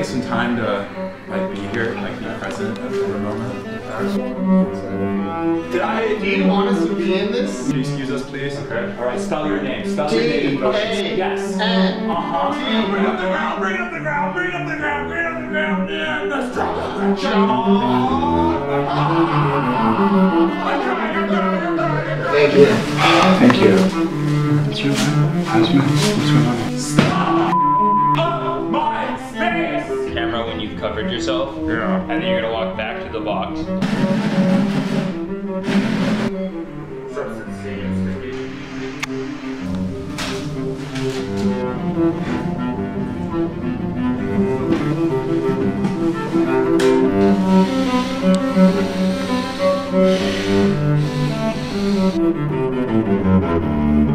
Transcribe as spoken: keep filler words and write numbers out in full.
take some time to like be here, like be present at the moment. Did I? Do you want us to be in this? Can you excuse us, please? Okay. All right, spell your name. Spell your name. Yes. N. Uh huh. Bring up the ground. Bring up the ground. Bring up the ground. Bring up the ground. Yeah, let's drop it. Thank you. Thank you. What's your name? How's your name? What's going on? Stop my space! Camera when you've covered yourself. Yeah. And then you're gonna walk back to the box. Thank you.